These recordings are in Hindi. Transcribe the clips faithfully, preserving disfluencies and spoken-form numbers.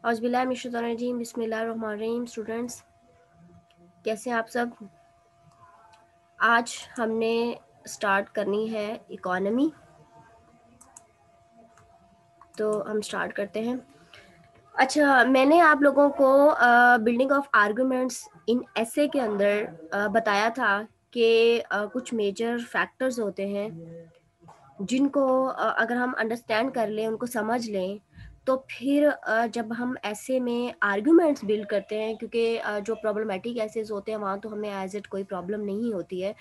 औज़ुबिल्लाहिमिनश्शैतानिर्रजीम बिस्मिल्लाहिर्रहमानिर्रहीम। स्टूडेंट्स, कैसे हैं आप सब? आज हमने स्टार्ट करनी है इकोनॉमी, तो हम स्टार्ट करते हैं। अच्छा, मैंने आप लोगों को बिल्डिंग ऑफ आर्गुमेंट्स इन ऐसे के अंदर अ, बताया था कि अ, कुछ मेजर फैक्टर्स होते हैं जिनको अ, अगर हम अंडरस्टैंड कर लें, उनको समझ लें, तो फिर अ, जब हम ऐसे में आर्गुमेंट्स बिल्ड करते हैं, क्योंकि अ, जो प्रॉब्लमेटिक ऐसेज होते हैं वहाँ तो हमें एज इट कोई प्रॉब्लम नहीं होती है।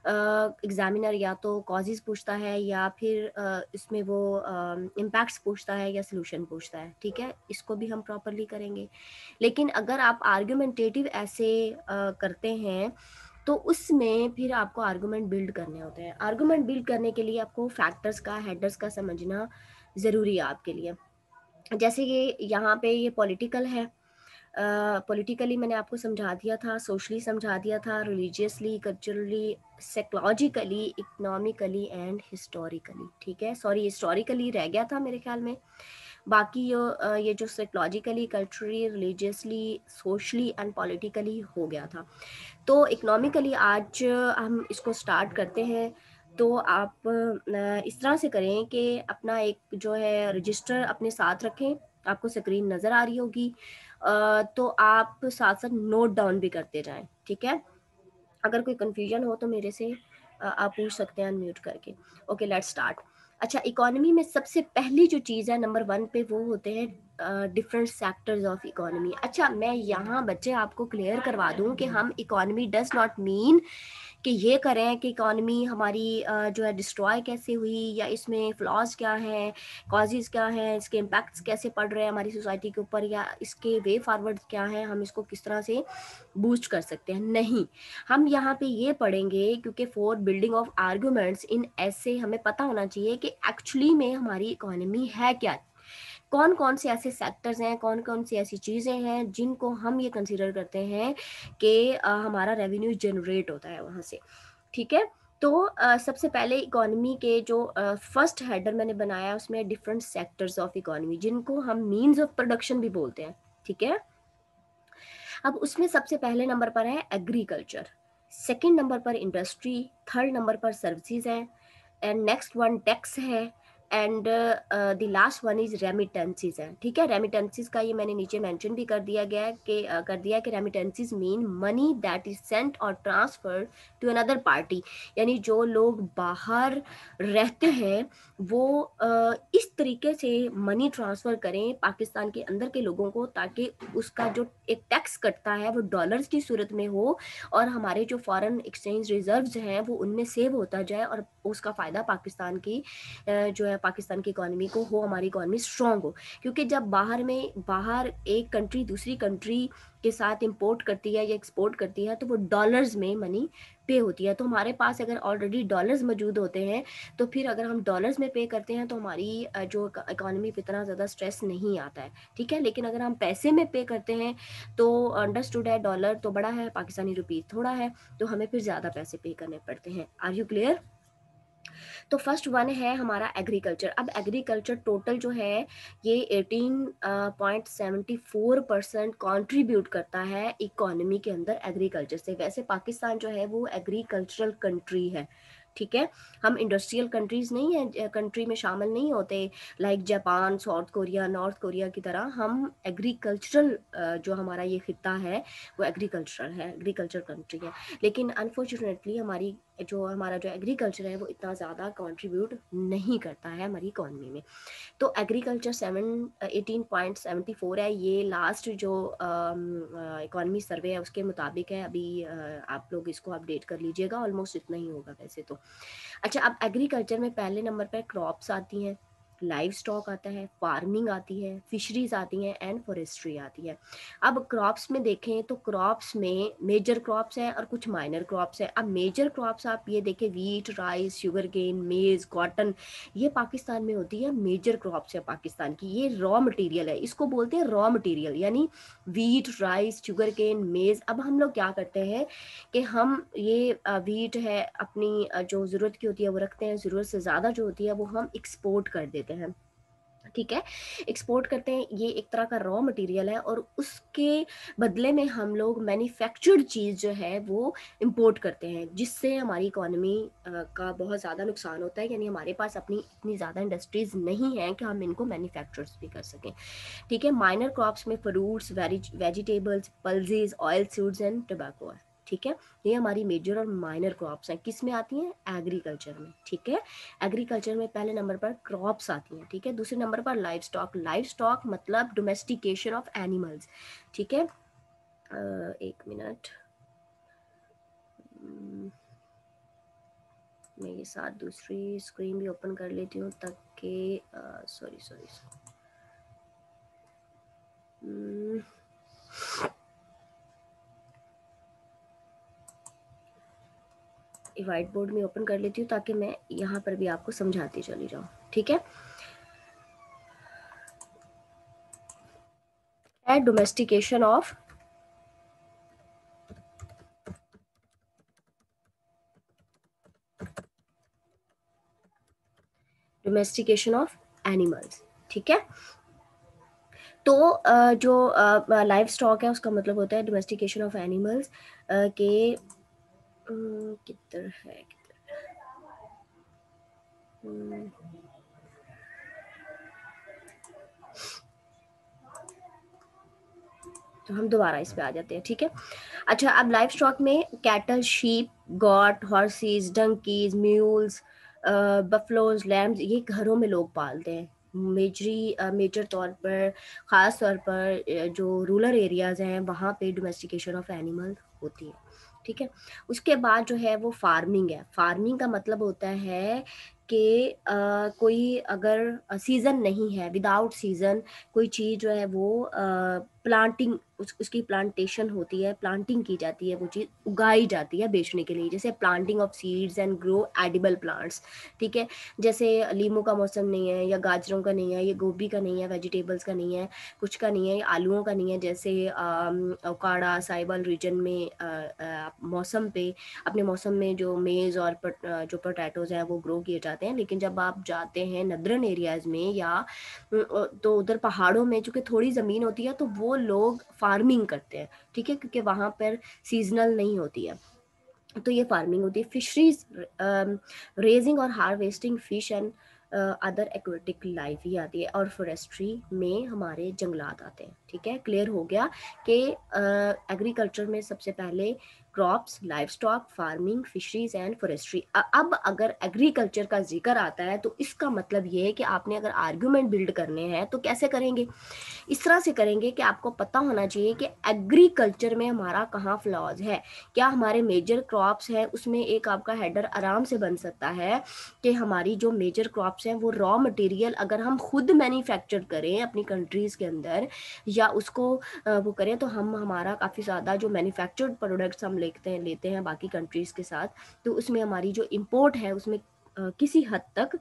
एग्जामिनर या तो कॉजेज़ पूछता है या फिर अ, इसमें वो इम्पैक्ट्स पूछता है या सॉल्यूशन पूछता है, ठीक है? इसको भी हम प्रॉपरली करेंगे। लेकिन अगर आप आर्गुमेंटेटिव ऐसे अ, करते हैं, तो उसमें फिर आपको आर्गुमेंट बिल्ड करने होते हैं। आर्गुमेंट बिल्ड करने के लिए आपको फैक्टर्स का, हेडर्स का समझना ज़रूरी है आपके लिए। जैसे ये यहाँ पे ये पॉलिटिकल है, पॉलिटिकली मैंने आपको समझा दिया था, सोशली समझा दिया था, religiously, culturally, psychologically, economically and historically, ठीक है? सॉरी, हिस्टोरिकली रह गया था मेरे ख्याल में। बाकी ये अ, ये जो psychologically, culturally, religiously, socially and politically हो गया था। तो इकोनॉमिकली आज हम इसको स्टार्ट करते हैं। तो आप अ, इस तरह से करें कि अपना एक जो है रजिस्टर अपने साथ रखें। आपको स्क्रीन नज़र आ रही होगी, अ, तो आप साथ-साथ नोट डाउन भी करते जाएँ, ठीक है? अगर कोई कन्फ्यूजन हो तो मेरे से अ, आप पूछ सकते हैं अनम्यूट करके। Okay, let's start. अच्छा, इकोनॉमी में सबसे पहली जो चीज़ है नंबर वन पे, वो होते हैं डिफरेंट सेक्टर्स ऑफ इकोनॉमी। अच्छा, मैं यहाँ बच्चे आपको क्लियर करवा दूँ कि हम इकोनॉमी डज़ नॉट मीन कि ये करें कि इकोनॉमी हमारी अ, जो है डिस्ट्रॉय कैसे हुई, या इसमें फ्लॉज क्या हैं, कॉजेज़ क्या हैं, इसके इम्पैक्ट्स कैसे पड़ रहे हैं हमारी सोसाइटी के ऊपर, या इसके वे फॉरवर्ड क्या हैं, हम इसको किस तरह से बूस्ट कर सकते हैं। नहीं, हम यहाँ पे ये पढ़ेंगे क्योंकि for building of arguments in ऐसे हमें पता होना चाहिए कि एक्चुअली में हमारी इकोनॉमी है क्या, कौन कौन से ऐसे सेक्टर्स हैं, कौन कौन सी ऐसी चीज़ें हैं जिनको हम ये कंसीडर करते हैं कि अ, हमारा रेवेन्यू जनरेट होता है वहाँ से, ठीक है? तो अ, सबसे पहले इकोनॉमी के जो फर्स्ट हेडर मैंने बनाया, उसमें डिफरेंट सेक्टर्स ऑफ इकोनॉमी, जिनको हम मीन्स ऑफ प्रोडक्शन भी बोलते हैं, ठीक है? अब उसमें सबसे पहले नंबर पर है एग्रीकल्चर, सेकंड नंबर पर इंडस्ट्री, थर्ड नंबर पर सर्विसेज है, एंड नेक्स्ट वन टैक्स है, and the last one is remittances है, ठीक है? रेमिटेंसीज का ये मैंने नीचे मेंशन भी कर दिया गया है कि uh, कर दिया कि remittances mean money that is sent और ट्रांसफर्ड टू अनदर पार्टी, यानी जो लोग बाहर रहते हैं वो uh, इस तरीके से मनी ट्रांसफ़र करें पाकिस्तान के अंदर के लोगों को, ताकि उसका जो एक टैक्स कटता है वो डॉलर्स की सूरत में हो, और हमारे जो फॉरेन एक्सचेंज रिजर्व्स हैं वो उनमें सेव होता जाए, और उसका फ़ायदा पाकिस्तान की अ, जो है पाकिस्तान की इकोनॉमी को हो, हमारी इकोनॉमी स्ट्रॉन्ग हो। क्योंकि जब बाहर में बाहर एक कंट्री दूसरी कंट्री के साथ इंपोर्ट करती है या एक्सपोर्ट करती है, तो वो डॉलर्स में मनी पे होती है। तो हमारे पास अगर ऑलरेडी डॉलर्स मौजूद होते हैं, तो फिर अगर हम डॉलर्स में पे करते हैं तो हमारी अ, जो इकोनॉमी पे इतना ज़्यादा स्ट्रेस नहीं आता है, ठीक है? लेकिन अगर हम पैसे में पे करते हैं, तो अंडरस्टूड है डॉलर तो बड़ा है, पाकिस्तानी रुपीस थोड़ा है, तो हमें फिर ज़्यादा पैसे पे करने पड़ते हैं। Are you clear? तो फर्स्ट वन है हमारा एग्रीकल्चर। अब एग्रीकल्चर टोटल जो है ये eighteen point seventy four percent contribute करता है इकोनॉमी के अंदर एग्रीकल्चर से। वैसे पाकिस्तान जो है वो एग्रीकल्चरल कंट्री है, ठीक है? हम इंडस्ट्रियल कंट्रीज नहीं है, कंट्री में शामिल नहीं होते, like Japan, South Korea, North Korea की तरह। हम एग्रीकल्चरल जो हमारा ये खिता है वो एग्रीकल्चरल है, एग्रीकल्चर कंट्री है। लेकिन अनफॉर्चुनेटली हमारी जो हमारा जो एग्रीकल्चर है वो इतना ज़्यादा कंट्रीब्यूट नहीं करता है हमारी इकोनॉमी में। तो agriculture seven eighteen point seventy four है, ये लास्ट जो इकोनॉमी सर्वे है उसके मुताबिक है। अभी अ, आप लोग इसको अपडेट कर लीजिएगा, ऑलमोस्ट इतना ही होगा वैसे तो। अच्छा, अब एग्रीकल्चर में पहले नंबर पर क्रॉप्स आती हैं, लाइव स्टॉक आता है, फार्मिंग आती है, फिशरीज आती हैं एंड फॉरेस्ट्री आती है। अब क्रॉप्स में देखें तो क्रॉप्स में मेजर क्रॉप्स हैं और कुछ माइनर क्रॉप्स हैं। अब मेजर क्रॉप्स आप ये देखें, वीट, राइस, शुगर केन, मेज़, कॉटन, ये पाकिस्तान में होती है, मेजर क्रॉप्स है पाकिस्तान की। ये रॉ मटेरियल है, इसको बोलते हैं रॉ मटेरियल, यानी wheat, rice, sugar cane, maize. अब हम लोग क्या करते हैं कि हम ये अ, वीट है अपनी अ, जो ज़रूरत की होती है वो रखते हैं, ज़रूरत से ज़्यादा जो होती है वो हम एक्सपोर्ट कर देते हैं। ठीक है, एक्सपोर्ट करते हैं, ये एक तरह का रॉ मटेरियल है और उसके बदले में हम लोग मैन्युफैक्चर्ड चीज़ जो है वो इंपोर्ट करते हैं, जिससे हमारी इकोनॉमी का बहुत ज़्यादा नुकसान होता है। यानी हमारे पास अपनी इतनी ज़्यादा इंडस्ट्रीज नहीं हैं कि हम इनको मैन्युफैक्चर्स भी कर सकें। ठीक है, माइनर क्रॉप्स में fruits, vegetables, pulses, oil seeds and tobacco है। ठीक है, ये हमारी मेजर और माइनर क्रॉप्स हैं। किस में आती हैं? एग्रीकल्चर में। ठीक है, एग्रीकल्चर में पहले नंबर पर क्रॉप्स आती हैं। ठीक है, दूसरे नंबर पर लाइव स्टॉक। लाइव स्टॉक मतलब डोमेस्टिकेशन ऑफ एनिमल्स। ठीक है, uh, एक मिनट, मैं ये साथ दूसरी स्क्रीन भी ओपन कर लेती हूँ ताकि सॉरी सॉरी व्हाइट बोर्ड में ओपन कर लेती हूँ ताकि मैं यहाँ पर भी आपको समझाती चली जाऊँ। ठीक है, domestication of domestication of animals. ठीक है, तो uh, जो लाइव uh, स्टॉक है उसका मतलब होता है डोमेस्टिकेशन ऑफ एनिमल्स के um, किधर है किधर um, तो हम दोबारा इस पे आ जाते हैं। ठीक है, अच्छा, अब लाइव स्टॉक में cattle, sheep, goat, horses, donkeys, mules, buffaloes, lambs, ये घरों में लोग पालते हैं। मेजरी मेजर तौर पर, ख़ास तौर पर जो रूरल एरियाज़ हैं वहाँ पे डोमेस्टिकेशन ऑफ एनिमल होती है। ठीक है, उसके बाद जो है वो फार्मिंग है। फार्मिंग का मतलब होता है कि uh, कोई अगर सीज़न नहीं है, विदाउट सीज़न कोई चीज़ जो है वो प्लांटिंग uh, उस, उसकी प्लांटेशन होती है, प्लांटिंग की जाती है, वो चीज़ उगाई जाती है बेचने के लिए, जैसे planting of seeds and grow edible plants. ठीक है, जैसे लीमू का मौसम नहीं है, या गाजरों का नहीं है, या गोभी का नहीं है, वेजिटेबल्स का नहीं है, कुछ का नहीं है, आलूओं का नहीं है, जैसे ओकाड़ा साइबल रीजन में आ, आ, मौसम पे, अपने मौसम में जो मेज़ और पट, जो पोटैटोज़ हैं वो ग्रो किए जाते हैं। लेकिन जब आप जाते हैं नदरन एरियाज़ में या तो उधर पहाड़ों में चूँकि थोड़ी ज़मीन होती है तो वो लोग फार्मिंग करते हैं। ठीक है, क्योंकि वहाँ पर सीजनल नहीं होती है, तो ये फार्मिंग होती है। फिशरीज, रेजिंग और harvesting fish and other aquatic life ही आती है, और फॉरेस्ट्री में हमारे जंगलात आते हैं। ठीक है, क्लियर हो गया कि एग्रीकल्चर uh, में सबसे पहले crops, live stock, farming, fisheries and forestry. अब अगर एग्रीकल्चर का जिक्र आता है तो इसका मतलब ये है कि आपने अगर आर्ग्यूमेंट बिल्ड करने हैं तो कैसे करेंगे? इस तरह से करेंगे कि आपको पता होना चाहिए कि एग्रीकल्चर में हमारा कहाँ फ्लॉज है, क्या हमारे मेजर क्रॉप्स हैं। उसमें एक आपका हेडर आराम से बन सकता है कि हमारी जो मेजर क्रॉप्स हैं वो रॉ मटेरियल अगर हम खुद मैन्युफैक्चर करें अपनी कंट्रीज़ के अंदर, या उसको वो करें, तो हम हमारा काफ़ी ज़्यादा जो मैन्युफैक्चर्ड प्रोडक्ट्स हम लेते हैं लेते हैं बाकी कंट्रीज़ के साथ, तो उसमें हमारी जो इम्पोर्ट है उसमें किसी हद तक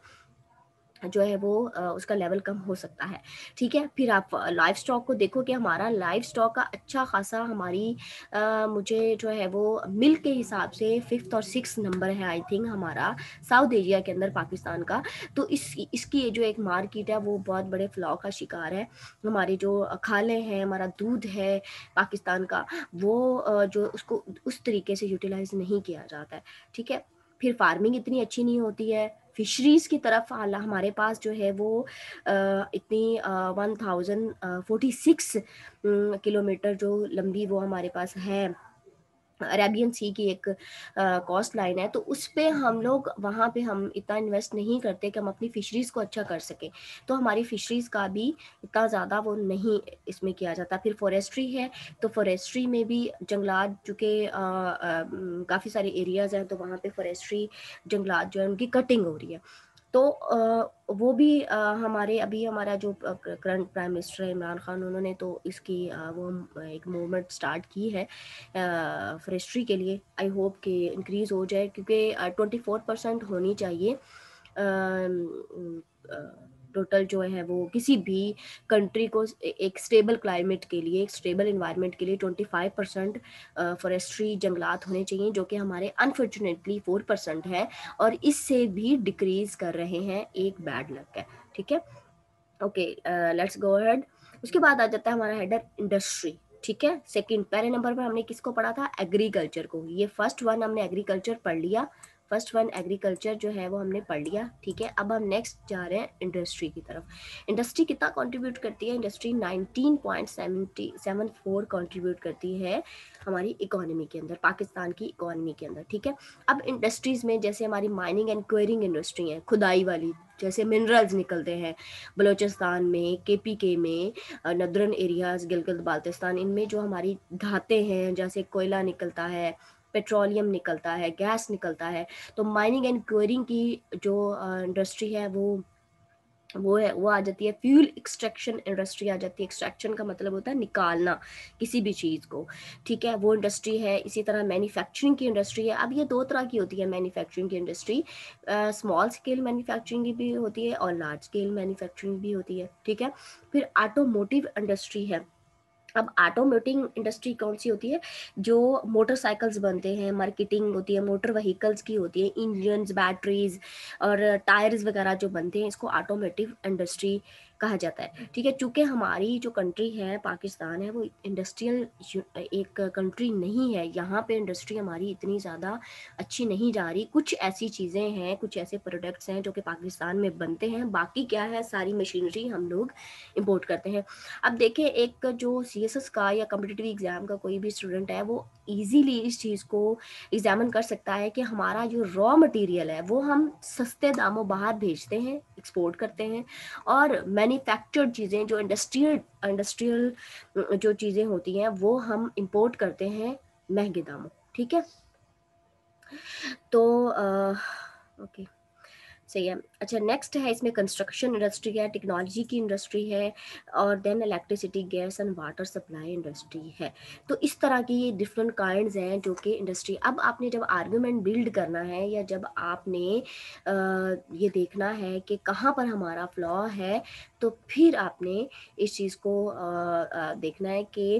जो है वो उसका लेवल कम हो सकता है। ठीक है, फिर आप लाइव स्टॉक को देखो कि हमारा लाइव स्टॉक का अच्छा खासा हमारी आ, मुझे जो है वो मिल्क के हिसाब से फिफ्थ और सिक्स नंबर है आई थिंक हमारा साउथ एशिया के अंदर पाकिस्तान का। तो इस इसकी ये जो एक मार्केट है वो बहुत बड़े फ्लॉ का शिकार है। हमारे जो खाले हैं, हमारा दूध है पाकिस्तान का, वो जो उसको उस तरीके से यूटिलाइज नहीं किया जाता है। ठीक है, फिर फार्मिंग इतनी अच्छी नहीं होती है। फिशरीज़ की तरफ हालांकि हमारे पास जो है वो आ, इतनी one thousand forty six kilometre जो लंबी वो हमारे पास है, अरेबियन सी की एक कॉस्ट लाइन है, तो उस पे हम लोग वहाँ पे हम इतना इन्वेस्ट नहीं करते कि हम अपनी फिशरीज़ को अच्छा कर सकें, तो हमारी फिशरीज़ का भी इतना ज़्यादा वो नहीं इसमें किया जाता। फिर फॉरेस्ट्री है, तो फॉरेस्ट्री में भी जंगलात चूँकि काफ़ी सारे एरियाज़ हैं, तो वहाँ पे फॉरेस्ट्री जंगलात जो है उनकी कटिंग हो रही है। तो वो भी हमारे अभी हमारा जो करंट प्राइम मिनिस्टर है इमरान खान, उन्होंने तो इसकी वो एक मूवमेंट स्टार्ट की है फॉरेस्ट्री के लिए। आई होप कि इंक्रीज़ हो जाए, क्योंकि ट्वेंटी फोर परसेंट होनी चाहिए टोटल जो है वो किसी भी कंट्री को एक स्टेबल क्लाइमेट के लिए, एक स्टेबल इन्वायरमेंट के लिए ट्वेंटी फाइव परसेंट फॉरेस्ट्री जंगलात होने चाहिए, जो कि हमारे अनफॉर्चुनेटली फोर परसेंट है और इससे भी डिक्रीज कर रहे हैं, एक बैड लक है। ठीक है, ओके, लेट्स गो अहेड। उसके बाद आ जाता है हमारा हेडर इंडस्ट्री, ठीक है। सेकंड पहले नंबर पर हमने किसको पढ़ा था, एग्रीकल्चर को। ये फर्स्ट वन हमने एग्रीकल्चर पढ़ लिया, फर्स्ट वन एग्रीकल्चर जो है वो हमने पढ़ लिया, ठीक है। अब हम नेक्स्ट जा रहे हैं इंडस्ट्री की तरफ। इंडस्ट्री कितना कंट्रीब्यूट करती है, industry nineteen point seven four contribute करती है हमारी इकोनॉमी के अंदर, पाकिस्तान की इकोनॉमी के अंदर, ठीक है। अब इंडस्ट्रीज में जैसे हमारी माइनिंग एंड क्वेरिंग इंडस्ट्री है, खुदाई वाली, जैसे मिनरल्स निकलते हैं बलूचिस्तान में, केपीके में, नदरन एरियाज, गिलगित बाल्टिस्तान, इनमें जो हमारी धातें हैं, जैसे कोयला निकलता है, पेट्रोलियम निकलता है, गैस निकलता है, तो माइनिंग एंड क्वेरिंग की जो इंडस्ट्री है वो वो है वो आ जाती है फ्यूल एक्सट्रैक्शन इंडस्ट्री आ जाती है। एक्सट्रैक्शन का मतलब होता है निकालना किसी भी चीज़ को, ठीक है, वो इंडस्ट्री है। इसी तरह मैन्युफैक्चरिंग की इंडस्ट्री है। अब ये दो तरह की होती है मैन्युफैक्चरिंग की इंडस्ट्री, स्मॉल स्केल मैन्युफैक्चरिंग भी होती है और लार्ज स्केल मैन्युफैक्चरिंग भी होती है, ठीक है। फिर ऑटोमोटिव इंडस्ट्री है। अब ऑटोमोटिव इंडस्ट्री कौन सी होती है, जो मोटरसाइकिल्स बनते हैं, मार्केटिंग होती है मोटर व्हीकल्स की होती है, इंजन्स, बैटरीज और टायर्स वगैरह जो बनते हैं, इसको ऑटोमोटिव इंडस्ट्री कहा जाता है, ठीक है। चूंकि हमारी जो कंट्री है पाकिस्तान है वो इंडस्ट्रियल एक कंट्री नहीं है, यहाँ पे इंडस्ट्री हमारी इतनी ज़्यादा अच्छी नहीं जा रही। कुछ ऐसी चीज़ें हैं, कुछ ऐसे प्रोडक्ट्स हैं जो कि पाकिस्तान में बनते हैं, बाकी क्या है सारी मशीनरी हम लोग इम्पोर्ट करते हैं। अब देखिए, एक जो सी एस एस का या कम्पिटिटिव एग्ज़ाम का कोई भी स्टूडेंट है वो इजीली इस चीज़ को एग्जामिन कर सकता है कि हमारा जो रॉ मटेरियल है वो हम सस्ते दामों बाहर भेजते हैं, एक्सपोर्ट करते हैं, और मैन्युफैक्चर्ड चीज़ें जो इंडस्ट्रियल इंडस्ट्रियल जो चीज़ें होती हैं वो हम इंपोर्ट करते हैं महंगे दामों, ठीक है। तो ओके, सही है। अच्छा, नेक्स्ट है इसमें कंस्ट्रक्शन इंडस्ट्री है, टेक्नोलॉजी की इंडस्ट्री है, और then electricity, gas and water supply industry है। तो इस तरह की ये डिफरेंट काइंड्स हैं जो कि इंडस्ट्री। अब आपने जब आर्गुमेंट बिल्ड करना है या जब आपने आ, ये देखना है कि कहाँ पर हमारा फ्लॉ है, तो फिर आपने इस चीज़ को आ, आ, देखना है कि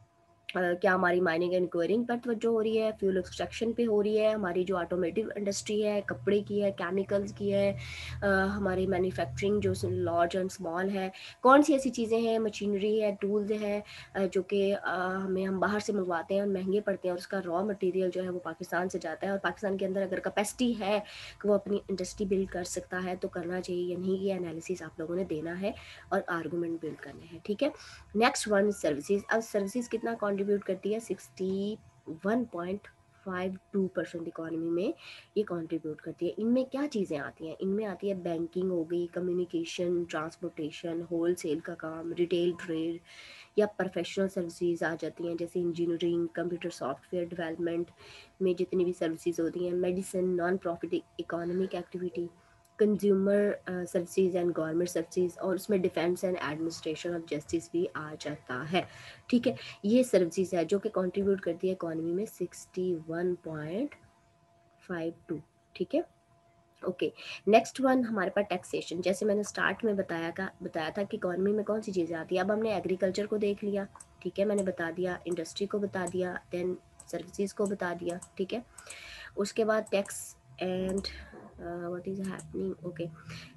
Uh, क्या हमारी माइनिंग एंड क्वेरिंग पर तवज्जो हो रही है, फ्यूल एक्सट्रैक्शन पे हो रही है, हमारी जो ऑटोमेटिव इंडस्ट्री है, कपड़े की है, केमिकल्स की है, uh, हमारी मैन्युफैक्चरिंग जो लार्ज एंड स्मॉल है, कौन सी ऐसी चीज़ें हैं, मशीनरी है, टूल्स है, uh, जो कि uh, हमें हम बाहर से मंगवाते हैं और महंगे पड़ते हैं, और उसका रॉ मटेरियल जो है वो पाकिस्तान से जाता है, और पाकिस्तान के अंदर अगर कैपेसिटी है कि वो अपनी इंडस्ट्री बिल्ड कर सकता है तो करना चाहिए या नहीं, ये एनालिसिस आप लोगों ने देना है और आर्गूमेंट बिल्ड करने हैं, ठीक है। Next one services. अब सर्विसेज कितना कंट्रीब्यूट करती है, sixty one point five two percent economy में ये कंट्रीब्यूट करती है। इनमें क्या चीज़ें आती हैं, इनमें आती है बैंकिंग हो गई, कम्युनिकेशन, ट्रांसपोर्टेशन, होल सेल का काम, रिटेल ट्रेड, या प्रोफेशनल सर्विसेज आ जाती हैं, जैसे इंजीनियरिंग, कंप्यूटर सॉफ्टवेयर डेवलपमेंट में जितनी भी सर्विसेज होती हैं, medicine, non profit economic activity, consumer services and government services, और उसमें defence and administration of justice भी आ जाता है, ठीक है। ये सर्विसेज है जो कि कंट्रीब्यूट करती है इकोनॉमी में sixty one point five two, ठीक है। ओके, नेक्स्ट वन हमारे पास टैक्सेशन। जैसे मैंने स्टार्ट में बताया का बताया था कि इकोनॉमी में कौन सी चीज़ें आती है। अब हमने एग्रीकल्चर को देख लिया, ठीक है, मैंने बता दिया, इंडस्ट्री को बता दिया, देन सर्विसेज को बता दिया, ठीक है। उसके बाद tax and what is happening, okay,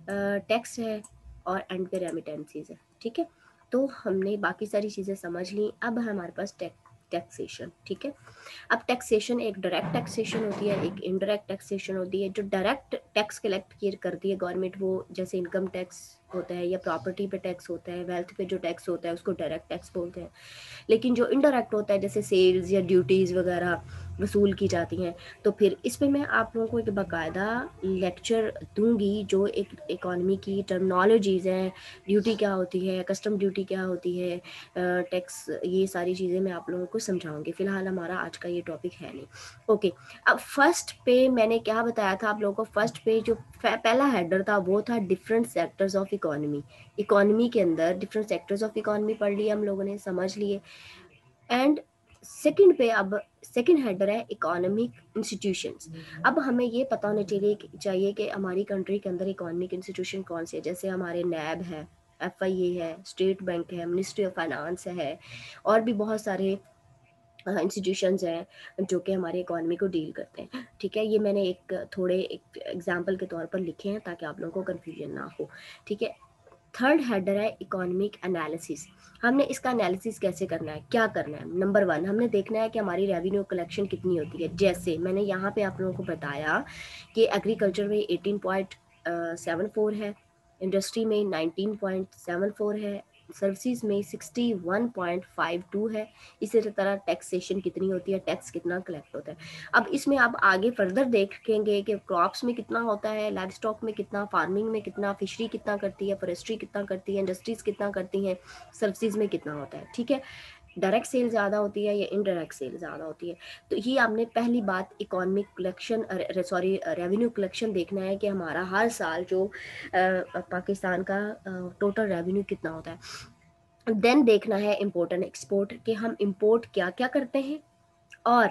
tax है और एंड पे रेमिटेंसीज है, ठीक है। तो हमने बाकी सारी चीज़ें समझ ली। अब है हमारे पास टैक्स टैक्सेशन, ठीक है। अब टैक्सेशन, एक डायरेक्ट टैक्सेशन होती है, एक इनडायरेक्ट टैक्सेशन होती है। जो डायरेक्ट टैक्स कलेक्ट करती है गवर्नमेंट, वो जैसे इनकम टैक्स होता है या प्रॉपर्टी पे टैक्स होता है, वेल्थ पे जो टैक्स होता है उसको डायरेक्ट टैक्स बोलते हैं। लेकिन जो इनडायरेक्ट होता है जैसे सेल्स या ड्यूटीज़ वगैरह वसूल की जाती हैं, तो फिर इस पे मैं आप लोगों को एक बाकायदा लेक्चर दूंगी, जो एक इकॉनमी की टर्मिनोलॉजीज़ हैं, ड्यूटी क्या होती है, कस्टम ड्यूटी क्या होती है, टैक्स, ये सारी चीज़ें मैं आप लोगों को समझाऊंगी। फ़िलहाल हमारा आज का ये टॉपिक है नहीं। ओके, अब फर्स्ट पे मैंने क्या बताया था आप लोगों को, फर्स्ट पे जो पहला हेडर था वो था different sectors of economy. Economy के अंदर डिफरेंट सेक्टर्स ऑफ इकोनॉमी पढ़ लिए हम लोगों ने, समझ लिए। एंड सेकंड पे अब सेकंड हेडर है इकोनॉमिक इंस्टीट्यूशंस। अब हमें ये पता होना चाहिए चाहिए कि हमारी कंट्री के अंदर इकोनॉमिक इंस्टीट्यूशन कौन से है। जैसे हमारे नैब है, एफ आई ए है, स्टेट बैंक है, मिनिस्ट्री ऑफ फाइनेंस है, और भी बहुत सारे इंस्टीट्यूशंस हैं जो कि हमारे इकोनॉमी को डील करते हैं, ठीक है। ये मैंने एक थोड़े एक एग्जांपल के तौर पर लिखे हैं ताकि आप लोगों को कन्फ्यूजन ना हो, ठीक है। थर्ड हेडर है इकोनॉमिक एनालिसिस। हमने इसका एनालिसिस कैसे करना है, क्या करना है। नंबर वन, हमने देखना है कि हमारी रेवेन्यू कलेक्शन कितनी होती है। जैसे मैंने यहाँ पे आप लोगों को बताया कि एग्रीकल्चर में एटीन पॉइंट सेवन फोर है, इंडस्ट्री में नाइनटीन पॉइंट सेवन फोर है, सर्विसेज में sixty one point five two है। इसी तरह टैक्सेशन कितनी होती है, टैक्स कितना कलेक्ट होता है। अब इसमें आप आगे फर्दर देखेंगे कि क्रॉप्स में कितना होता है, लाइव स्टॉक में कितना, फार्मिंग में कितना, फिशरी कितना करती है, फॉरेस्ट्री कितना करती है, इंडस्ट्रीज कितना करती हैं, सर्विसेज में कितना होता है। ठीक है, डायरेक्ट सेल ज़्यादा होती है या इनडायरेक्ट सेल ज़्यादा होती है। तो ये आपने पहली बात economic collection, sorry revenue collection देखना है कि हमारा हर साल जो आ, पाकिस्तान का टोटल रेवेन्यू कितना होता है। देन देखना है इम्पोर्ट एंड एक्सपोर्ट, कि हम इम्पोर्ट क्या क्या करते हैं और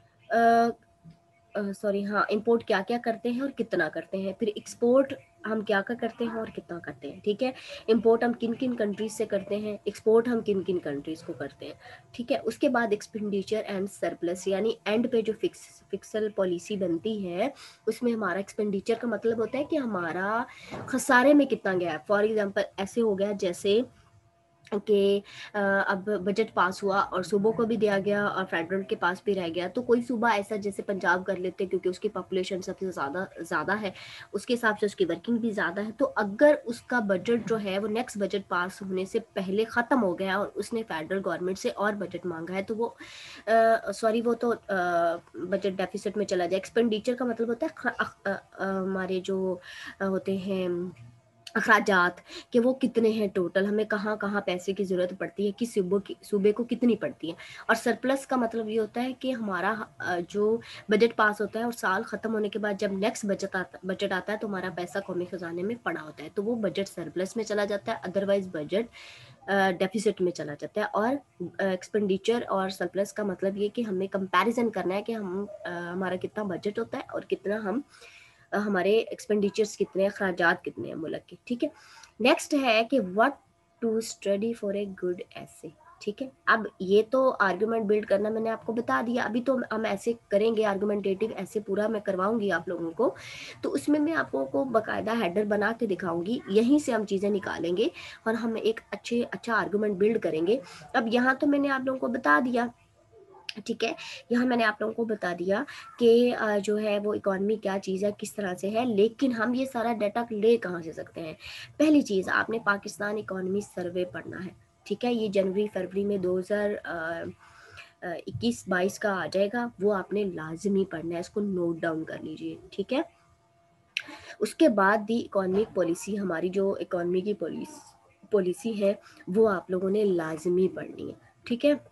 सॉरी हाँ इंपोर्ट क्या क्या करते हैं और कितना करते हैं। फिर एक्सपोर्ट हम क्या क्या करते हैं और कितना करते हैं। ठीक है, इंपोर्ट हम किन किन कंट्रीज से करते हैं, एक्सपोर्ट हम किन किन कंट्रीज को करते हैं। ठीक है, उसके बाद एक्सपेंडिचर एंड सरप्लस, यानी एंड पे जो फिक्स फिक्सल पॉलिसी बनती है उसमें हमारा एक्सपेंडिचर का मतलब होता है कि हमारा खसारे में कितना गया है। फॉर एग्जाम्पल ऐसे हो गया जैसे कि अब बजट पास हुआ और सूबों को भी दिया गया और फेडरल के पास भी रह गया, तो कोई सूबा ऐसा जैसे पंजाब कर लेते क्योंकि उसकी पॉपुलेशन सबसे ज़्यादा ज़्यादा है, उसके हिसाब से उसकी वर्किंग भी ज़्यादा है। तो अगर उसका बजट जो है वो नेक्स्ट बजट पास होने से पहले ख़त्म हो गया और उसने फेडरल गवर्नमेंट से और बजट मांगा है तो वो सॉरी वो तो बजट डेफिसिट में चला जाए। एक्सपेंडिचर का मतलब होता है हमारे जो होते हैं अखराजात, कि वो कितने हैं टोटल, हमें कहाँ कहाँ पैसे की ज़रूरत पड़ती है, किस सूबे की सूबे को कितनी पड़ती है। और सरप्लस का मतलब ये होता है कि हमारा जो बजट पास होता है और साल ख़त्म होने के बाद जब नेक्स्ट बजट आता बजट आता है तो हमारा पैसा कौमी ख़जाने में पड़ा होता है, तो वो बजट सरप्लस में चला जाता है, अदरवाइज बजट डेफिसिट में चला जाता है। और एक्सपेंडिचर और सरप्लस का मतलब ये कि हमें कंपैरिजन करना है कि हम हमारा कितना बजट होता है और कितना हम हमारे एक्सपेंडिचर्स कितने हैं, खर्चात कितने हैं मुल्क के। ठीक है, नेक्स्ट है कि what to study for a good essay. ठीक है, अब ये तो आर्गुमेंट बिल्ड करना मैंने आपको बता दिया, अभी तो हम ऐसे करेंगे आर्गुमेंटेटिव ऐसे पूरा मैं करवाऊंगी आप लोगों को, तो उसमें मैं आप लोगों को बाकायदा हेडर बना के दिखाऊंगी, यहीं से हम चीज़ें निकालेंगे और हम एक अच्छे अच्छा आर्गुमेंट बिल्ड करेंगे। अब यहाँ तो मैंने आप लोगों को बता दिया, ठीक है, यहाँ मैंने आप लोगों को बता दिया कि जो है वो इकॉनमी क्या चीज़ है, किस तरह से है, लेकिन हम ये सारा डाटा ले कहाँ से सकते हैं। पहली चीज़, आपने पाकिस्तान इकॉनमी सर्वे पढ़ना है। ठीक है, ये जनवरी फरवरी में दो हज़ार इक्कीस बाईस का आ जाएगा, वो आपने लाजमी पढ़ना है, इसको नोट डाउन कर लीजिए। ठीक है, उसके बाद दी इकॉनमिक पॉलिसी, हमारी जो इकॉनमी की पॉलिसी पॉलिसी है वो आप लोगों ने लाजमी पढ़नी है। ठीक है,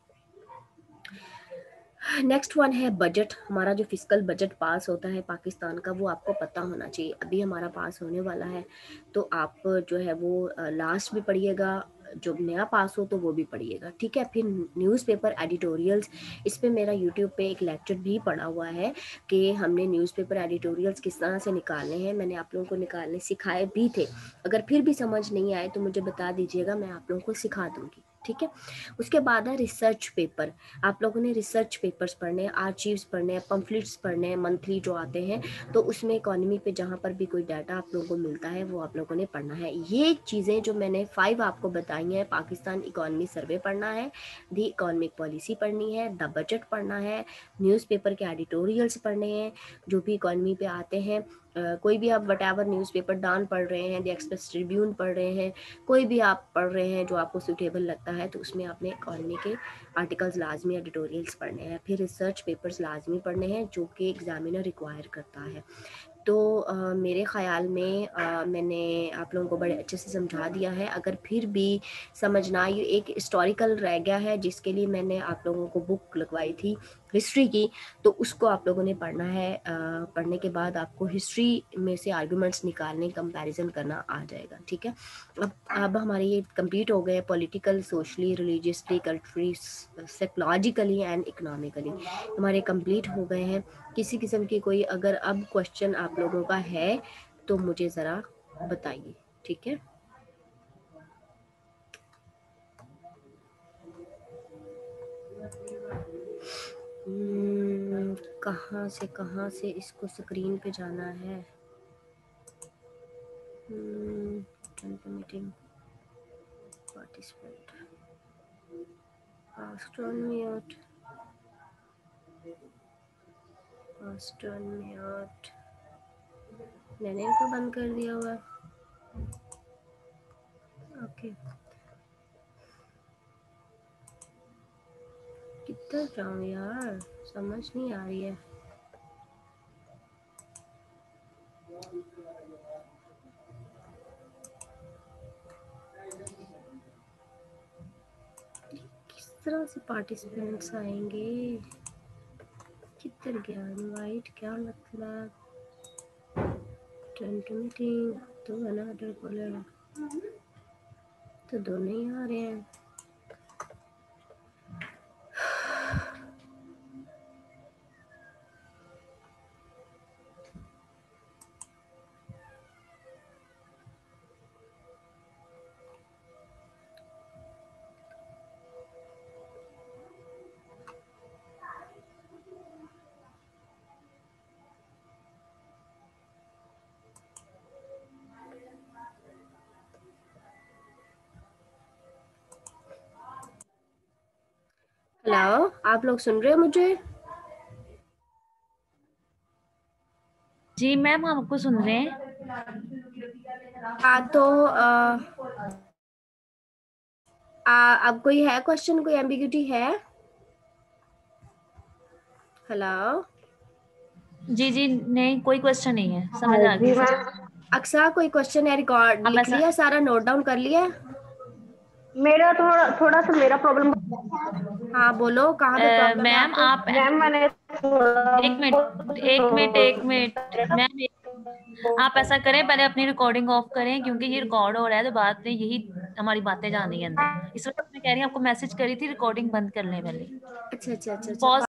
नेक्स्ट वन है बजट। हमारा जो फिजिकल बजट पास होता है पाकिस्तान का वो आपको पता होना चाहिए, अभी हमारा पास होने वाला है, तो आप जो है वो लास्ट भी पढ़िएगा, जब नया पास हो तो वो भी पढ़िएगा। ठीक है, फिर न्यूज़पेपर एडिटोरियल्स, इस पे मेरा यूट्यूब पे एक लेक्चर भी पड़ा हुआ है कि हमने न्यूज़पेपर एडिटोरियल्स किस तरह से निकालने हैं, मैंने आप लोगों को निकालने सिखाए भी थे। अगर फिर भी समझ नहीं आए तो मुझे बता दीजिएगा, मैं आप लोगों को सिखा दूँगी। ठीक है, उसके बाद है रिसर्च पेपर। आप लोगों ने रिसर्च पेपर्स पढ़ने हैं, आर्चीव्स पढ़ने हैं, पम्फलेट्स पढ़ने हैं, मंथली जो आते हैं, तो उसमें इकोनॉमी पे जहाँ पर भी कोई डाटा आप लोगों को मिलता है वो आप लोगों ने पढ़ना है। ये चीज़ें जो मैंने फाइव आपको बताई हैं, पाकिस्तान इकोनॉमी सर्वे पढ़ना है, दी इकोनॉमिक पॉलिसी पढ़नी है, द बजट पढ़ना है, न्यूज़पेपर के एडिटोरियल्स पढ़ने हैं जो भी इकोनॉमी पे आते हैं। Uh, कोई भी आप वट एवर न्यूज़पेपर डान पढ़ रहे हैं, द एक्सप्रेस ट्रिब्यून पढ़ रहे हैं, कोई भी आप पढ़ रहे हैं जो आपको सूटेबल लगता है, तो उसमें आपने इकॉनमी के आर्टिकल्स लाजमी, एडिटोरियल्स पढ़ने हैं। फिर रिसर्च पेपर्स लाजमी पढ़ने हैं जो कि एग्जामिनर रिक्वायर करता है। तो आ, मेरे ख़्याल में आ, मैंने आप लोगों को बड़े अच्छे से समझा दिया है। अगर फिर भी समझना, ये एक हिस्टोरिकल रह गया है जिसके लिए मैंने आप लोगों को बुक लगवाई थी हिस्ट्री की, तो उसको आप लोगों ने पढ़ना है। आ, पढ़ने के बाद आपको हिस्ट्री में से आर्गूमेंट्स निकालने, कंपैरिजन करना आ जाएगा। ठीक है, अब अब हमारे ये कंप्लीट हो गए, political, socially, religiously, culturally, psychologically and economically हमारे कंप्लीट हो गए हैं। किसी किस्म की कोई अगर अब क्वेश्चन आप लोगों का है तो मुझे ज़रा बताइए। ठीक है, हम्म, कहाँ से कहाँ से इसको स्क्रीन पे जाना है। Meeting participant past on mute past on mute मैंने इनको बंद कर दिया हुआ। ओके कितना जाऊँ यार, समझ नहीं आ रही है। किस तरह से पार्टिसिपेंट्स आएंगे? किधर गया इनवाइट, क्या मतलब? टेंट मीटिंग तो बना डर बोलेगा तो दोनों ही आ रहे हैं। हेलो, आप लोग सुन रहे हो मुझे? जी मैम, हम आपको सुन रहे हैं। हाँ तो आ, आ, अब कोई है क्वेश्चन, कोई एम्बिग्यूटी है? हेलो जी जी नहीं, कोई क्वेश्चन नहीं है, समझ आ जी गई मैम, सब। अक्सा, कोई क्वेश्चन है रिकॉर्ड आप लिख ऐसा लिया, सारा नोट डाउन कर लिया? मेरा थोड़ा थोड़ा सा मेरा प्रॉब्लम। हाँ बोलो, कहाँ पे प्रॉब्लम है मैम आपको? आप मैम मैंने थोड़ा एक मिनट एक मिनट एक मिनट मैम, आप ऐसा करें, पहले अपनी रिकॉर्डिंग ऑफ करें, क्योंकि ये रिकॉर्ड हो रहा है तो बाद में यही हमारी बातें जानी है अंदर। इस वक्त मैं कह रही हूँ, आपको मैसेज करी थी, रिकॉर्डिंग बंद कर लें पहले। अच्छा अच्छा अच्छा अच्छा पॉज